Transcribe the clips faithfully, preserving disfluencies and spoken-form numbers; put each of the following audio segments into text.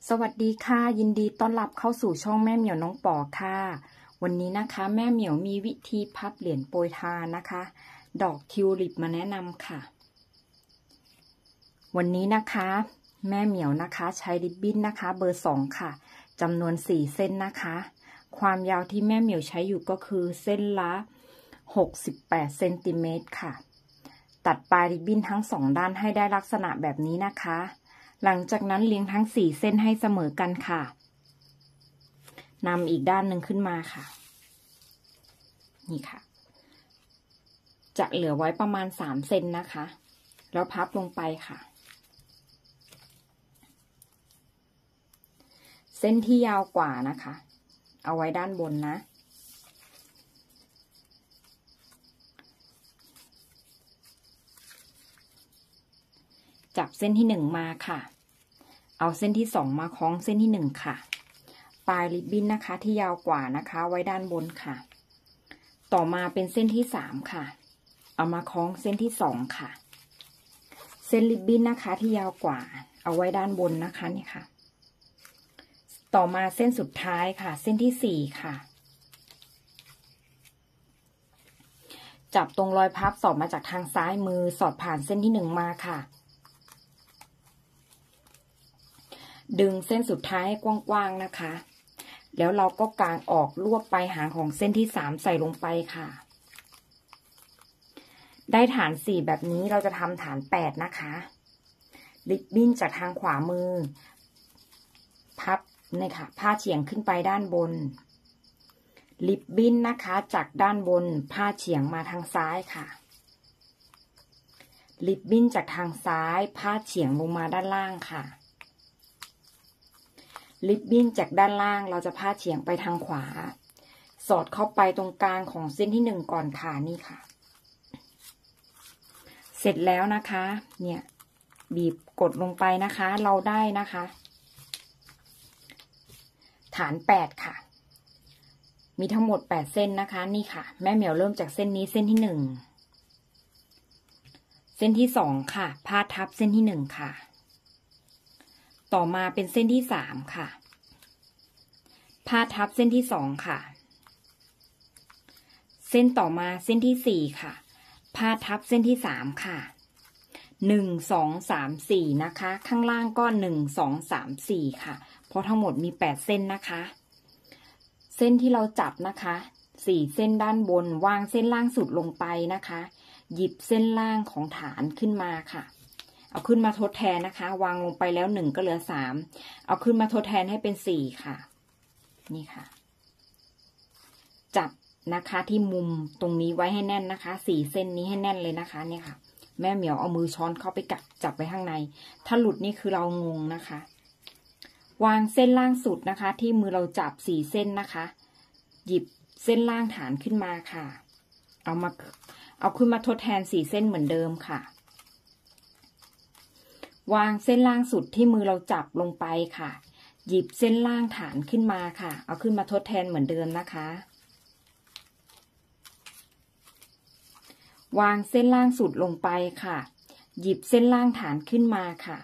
สวัสดีค่ะยินดีต้อนรับเข้าสู่ช่องแม่เหมียวน้องปอค่ะวันนี้นะคะแม่เหมียวมีวิธีพับเหรียญโปรยทานนะคะดอกทิวลิปมาแนะนำค่ะวันนี้นะคะแม่เหมียวนะคะใช้ริบบิ้นนะคะเบอร์สองค่ะจำนวนสี่เส้นนะคะความยาวที่แม่เหมียวใช้อยู่ก็คือเส้นละหกสิบแปดเซนติเมตรค่ะตัดปลายริบบิ้นทั้งสองด้านให้ได้ลักษณะแบบนี้นะคะหลังจากนั้นเลี้ยงทั้งสี่เส้นให้เสมอกันค่ะนำอีกด้านหนึ่งขึ้นมาค่ะนี่ค่ะจะเหลือไว้ประมาณสามเซนนะคะแล้วพับลงไปค่ะเส้นที่ยาวกว่านะคะเอาไว้ด้านบนนะจับเส้นที่หนึ่งมาค่ะเอาเส้นที่สองมาคล้องเส้นที่หนึ่งค่ะปลายริบบิ้นนะคะที่ยาวกว่านะคะไว้ด้านบนค่ะต่อมาเป็นเส้นที่สามค่ะเอามาคล้องเส้นที่สองค่ะเส้นริบบิ้นนะคะที่ยาวกว่าเอาไว้ด้านบนนะคะนี่ค่ะต่อมาเส้นสุดท้ายค่ะเส้นที่สี่ค่ะจับตรงรอยพับสอดมาจากทางซ้ายมือสอดผ่านเส้นที่หนึ่งมาค่ะดึงเส้นสุดท้ายให้กว้างๆนะคะแล้วเราก็กางออกรวบปลายหางของเส้นที่สามใส่ลงไปค่ะได้ฐานสี่แบบนี้เราจะทำฐานแปดนะคะริบบิ้นจากทางขวามือพับนี่ค่ะผ้าเฉียงขึ้นไปด้านบนริบบิ้นนะคะจากด้านบนผ้าเฉียงมาทางซ้ายค่ะริบบิ้นจากทางซ้ายผ้าเฉียงลงมาด้านล่างค่ะริบบิ้นจากด้านล่างเราจะพาดเฉียงไปทางขวาสอดเข้าไปตรงกลางของเส้นที่หนึ่งก่อนค่ะนี่ค่ะเสร็จแล้วนะคะเนี่ยบีบกดลงไปนะคะเราได้นะคะฐานแปดค่ะมีทั้งหมดแปดเส้นนะคะนี่ค่ะแม่เหมียวเริ่มจากเส้นนี้เส้นที่หนึ่งเส้นที่สองค่ะพาดทับเส้นที่หนึ่งค่ะต่อมาเป็นเส้นที่สามค่ะพาดทับเส้นที่สองค่ะเส้นต่อมาเส้นที่สี่ค่ะพาดทับเส้นที่สามค่ะหนึ่งสองสามสี่นะคะข้างล่างก็หนึ่งสองสามสี่ค่ะเพราะทั้งหมดมีแปดเส้นนะคะเส้นที่เราจับนะคะสี่เส้นด้านบนวางเส้นล่างสุดลงไปนะคะหยิบเส้นล่างของฐานขึ้นมาค่ะเอาขึ้นมาทดแทนนะคะวางลงไปแล้วหนึ่งก็เหลือสามเอาขึ้นมาทดแทนให้เป็นสี่ค่ะนี่ค่ะจับนะคะที่มุมตรงนี้ไว้ให้แน่นนะคะสี่เส้นนี้ให้แน่นเลยนะคะเนี่ยค่ะแม่เหมียวเอามือช้อนเข้าไปกัดจับไว้ข้างในถ้าหลุดนี่คือเรางงนะคะวางเส้นล่างสุดนะคะที่มือเราจับสี่เส้นนะคะหยิบเส้นล่างฐานขึ้นมาค่ะเอามาเอาขึ้นมาทดแทนสี่เส้นเหมือนเดิมค่ะวางเส้นล่างสุดที่มือเราจับลงไปค่ะหยิบเส้นล่างฐานขึ้นมาค่ะเอาขึ้นมาทดแทนเหมือนเดิมนะคะวางเส้นล่างสุดลงไปค่ะหยิบเส้นล่างฐานขึ้นมาค่ะ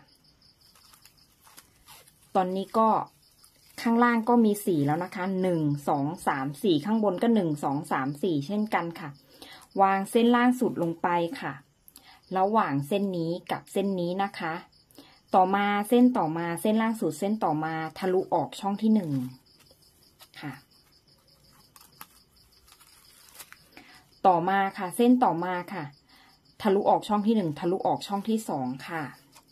ตอนนี้ก็ข้างล่างก็มีสี่แล้วนะคะหนึ่งสองสามสี่ข้างบนก็หนึ่งสองสามสี่เช่นกันค่ะวางเส้นล่างสุดลงไปค่ะระหว่างเส้นนี้กับเส้นนี้นะคะต่อมาเส้นต่อมาเส้นล่างสุดเส้นต่อมาทะลุออกช่องที่หนึ่งค่ะต่อมาค่ะเส้นต่อมาค่ะทะลุออกช่องที่หนึ่งทะลุออกช่องที่สองค่ะ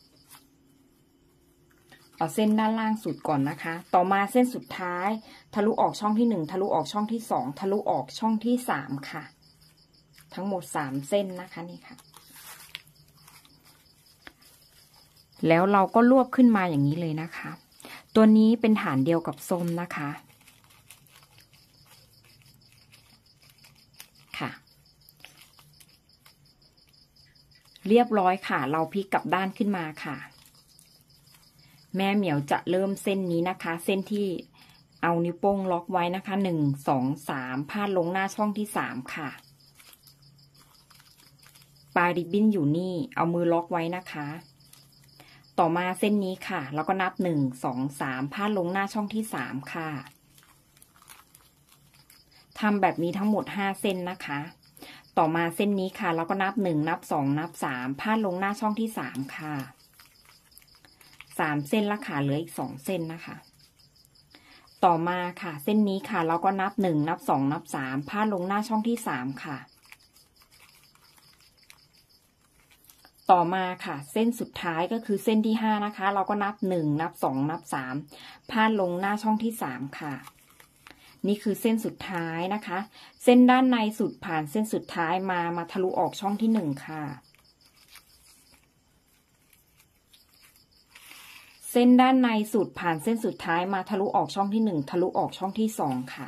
เอาเส้นด้านล่างสุดก่อนนะคะต่อมาเส้นสุดท้ายทะลุออกช่องที่หนึ่งทะลุออกช่องที่สองทะลุออกช่องที่สามค่ะทั้งหมดสามเส้นนะคะนี่ค่ะแล้วเราก็รวบขึ้นมาอย่างนี้เลยนะคะตัวนี้เป็นฐานเดียวกับส้มนะคะค่ะเรียบร้อยค่ะเราพลิกกลับด้านขึ้นมาค่ะแม่เหมียวจะเริ่มเส้นนี้นะคะเส้นที่เอานิ้วโป้งล็อกไว้นะคะหนึ่งสองสามพาดลงหน้าช่องที่สามค่ะปลายริบบิ้นอยู่นี่เอามือล็อกไว้นะคะต่อมาเส้นนี้ค่ะแล้วก็นับหนึ่งสองสามพาดลงหน้าช่องที่สามค่ะทำแบบนี้ทั้งหมดห้าเส้นนะคะต่อมาเส้นนี้ค่ะแล้วก็นับหนึ่งนับสองนับสามพาดลงหน้าช่องที่สามค่ะสามเส้นละค่ะเหลืออีกสองเส้นนะคะต่อมาค่ะเส้นนี้ค่ะแล้วก็นับหนึ่งนับสองนับสามพาดลงหน้าช่องที่สามค่ะต่อมาค่ะเส้นสุดท้ายก็คือเส้นที่ห้านะคะเราก็นับหนึ่งนับสองนับสามพาดลงหน้าช่องที่สามค่ะนี่คือเส้นสุดท้ายนะคะเส้นด้านในสุดผ่านเส้นสุดท้ายมามาทะลุออกช่องที่หนึ่งค่ะเส้นด้านในสุดผ่านเส้นสุดท้ายมาทะลุออกช่องที่หนึ่งทะลุออกช่องที่สองค่ะ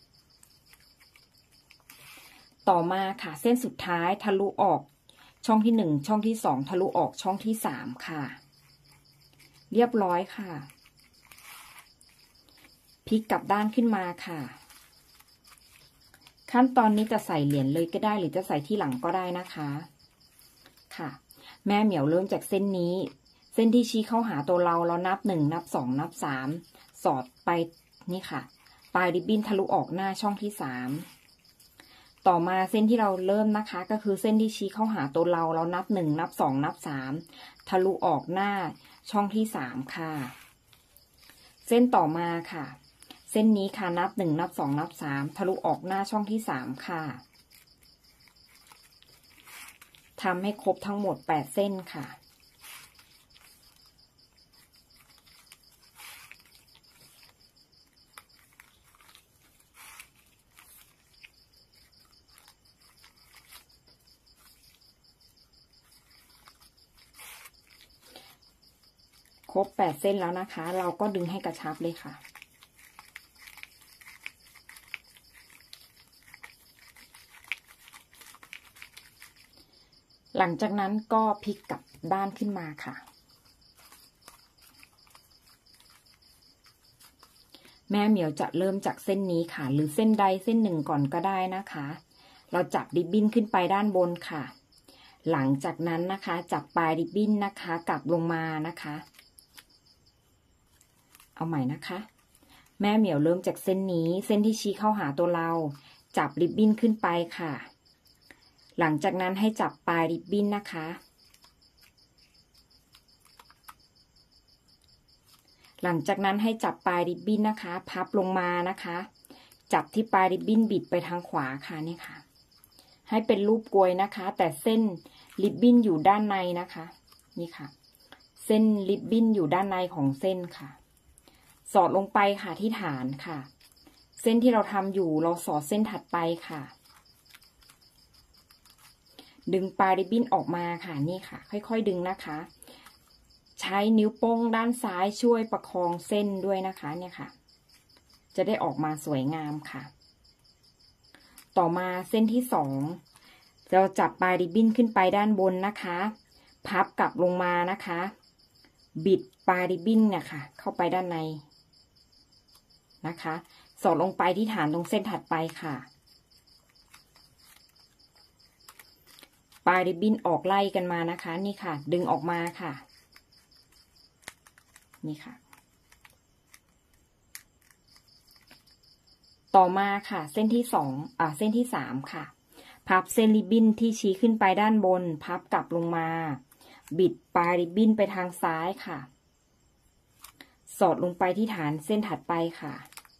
ต่อมาค่ะเส้นสุดท้ายทะลุออกช่องที่หนึ่งช่องที่สองทะลุออกช่องที่สามค่ะเรียบร้อยค่ะพลิกกลับด้านขึ้นมาค่ะขั้นตอนนี้จะใส่เหรียญเลยก็ได้หรือจะใส่ที่หลังก็ได้นะคะค่ะแม่เหมียวเริ่มจากเส้นนี้เส้นที่ชี้เข้าหาตัวเราเรานับหนึ่งนับสองนับสามสอดไปนี่ค่ะปลายริบบิ้นทะลุออกหน้าช่องที่สามต่อมาเส้นที่เราเริ่มนะคะก็คือเส้นที่ชี้เข้าหาตัวเราเรานับหนึ่งนับสองนับสามทะลุออกหน้าช่องที่สามค่ะเส้นต่อมาค่ะเส้นนี้ค่ะนับหนึ่งนับสองนับสามทะลุออกหน้าช่องที่สามค่ะทำให้ครบทั้งหมดแปดเส้นค่ะครบแปดเส้นแล้วนะคะเราก็ดึงให้กระชับเลยค่ะหลังจากนั้นก็พลิกกลับด้านขึ้นมาค่ะแม่เหมียวจะเริ่มจากเส้นนี้ค่ะหรือเส้นใดเส้นหนึ่งก่อนก็ได้นะคะเราจับริบบิ้นขึ้นไปด้านบนค่ะหลังจากนั้นนะคะจับปลายริบบิ้นนะคะกลับลงมานะคะเอาใหม่นะคะแม่เหมียวเริ่มจากเส้นนี้เส้นที่ชี้เข้าหาตัวเราจับริบบิ้นขึ้นไปค่ะหลังจากนั้นให้จับปลายริบบิ้นนะคะหลังจากนั้นให้จับปลายริบบิ้นนะคะพับลงมานะคะจับที่ปลายริบบิ้นบิดไปทางขวาค่ะนี่ค่ะให้เป็นรูปกลวยนะคะแต่เส้นริบบิ้นอยู่ด้านในนะคะนี่ค่ะเส้นริบบิ้นอยู่ด้านในของเส้นค่ะสอดลงไปค่ะที่ฐานค่ะเส้นที่เราทำอยู่เราสอดเส้นถัดไปค่ะดึงปลายริบบิ้นออกมาค่ะนี่ค่ะค่อยๆดึงนะคะใช้นิ้วโป้งด้านซ้ายช่วยประคองเส้นด้วยนะคะเนี่ยค่ะจะได้ออกมาสวยงามค่ะต่อมาเส้นที่สองเราจับปลายริบบิ้นขึ้นไปด้านบนนะคะพับกลับลงมานะคะบิดปลายริบบิ้นเนี่ยค่ะเข้าไปด้านในนะคะสอดลงไปที่ฐานตรงเส้นถัดไปค่ะปลายริบบิ้นออกไล่กันมานะคะนี่ค่ะดึงออกมาค่ะนี่ค่ะต่อมาค่ะเส้นที่สองอ่าเส้นที่สามค่ะพับเส้นริบบิ้นที่ชี้ขึ้นไปด้านบนพับกลับลงมาบิดปลายริบบิ้นไปทางซ้ายค่ะสอดลงไปที่ฐานเส้นถัดไปค่ะ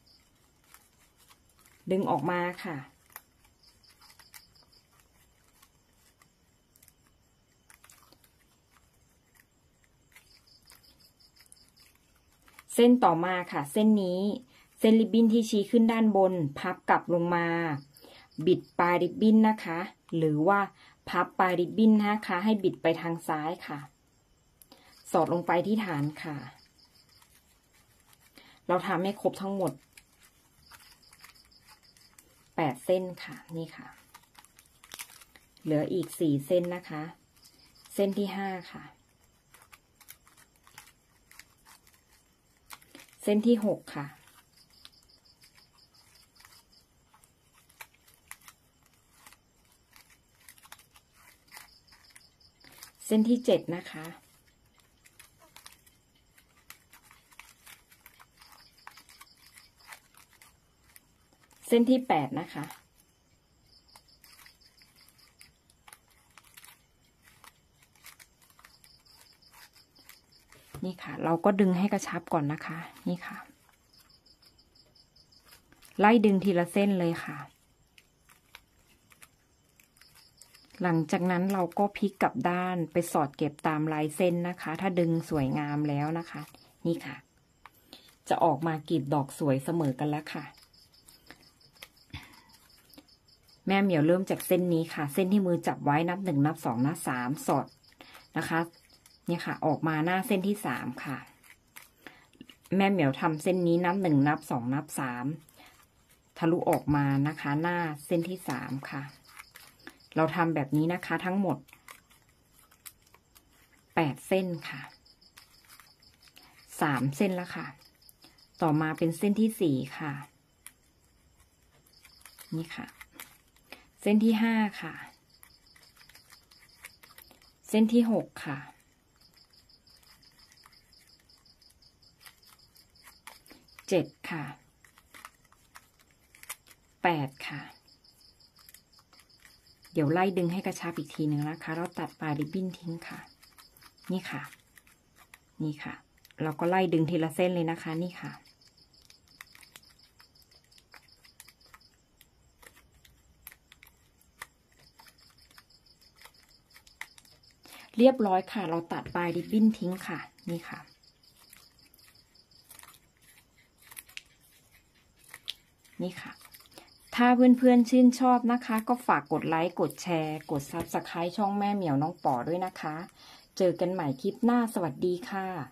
ดึงออกมาค่ะเส้นต่อมาค่ะเส้นนี้เส้นริบบิ้นที่ชี้ขึ้นด้านบนพับกลับลงมาบิดปลายริบบิ้นนะคะหรือว่าพับปลายริบบิ้นนะคะให้บิดไปทางซ้ายค่ะสอดลงไปที่ฐานค่ะเราทำให้ครบทั้งหมดแปดเส้นค่ะนี่ค่ะเหลืออีกสี่เส้นนะคะเส้นที่ห้าค่ะเส้นที่หกค่ะเส้นที่เจ็ดนะคะส้นที่แปดนะคะนี่ค่ะเราก็ดึงให้กระชับก่อนนะคะนี่ค่ะไล่ดึงทีละเส้นเลยค่ะหลังจากนั้นเราก็พลิกกลับด้านไปสอดเก็บตามลายเส้นนะคะถ้าดึงสวยงามแล้วนะคะนี่ค่ะจะออกมากลีบดอกสวยเสมอกันแล้วค่ะแม่เหมียวเริ่มจากเส้นนี้ค่ะเส้นที่มือจับไว้นับหนึ่งนับสองนับสามสอดนะคะเนี่ยค่ะออกมาหน้าเส้นที่สามค่ะแม่เหมียวทำเส้นนี้นับหนึ่งนับสองนับสามทะลุออกมานะคะหน้าเส้นที่สามค่ะเราทำแบบนี้นะคะทั้งหมดแปดเส้นค่ะสามเส้นแล้วค่ะต่อมาเป็นเส้นที่สี่ค่ะนี่ค่ะเส้นที่ห้าค่ะเส้นที่หกค่ะเจ็ดค่ะแปดค่ะเดี๋ยวไล่ดึงให้กระชับอีกทีหนึ่งนะคะเราตัดปลายริบบิ้นทิ้งค่ะนี่ค่ะนี่ค่ะเราก็ไล่ดึงทีละเส้นเลยนะคะนี่ค่ะเรียบร้อยค่ะเราตัดปลายริบบิ้นทิ้งค่ะนี่ค่ะนี่ค่ะถ้าเพื่อนๆชื่นชอบนะคะก็ฝากกดไลค์กดแชร์กดซับสไครบ์ช่องแม่เหมียวน้องป๋อด้วยนะคะเจอกันใหม่คลิปหน้าสวัสดีค่ะ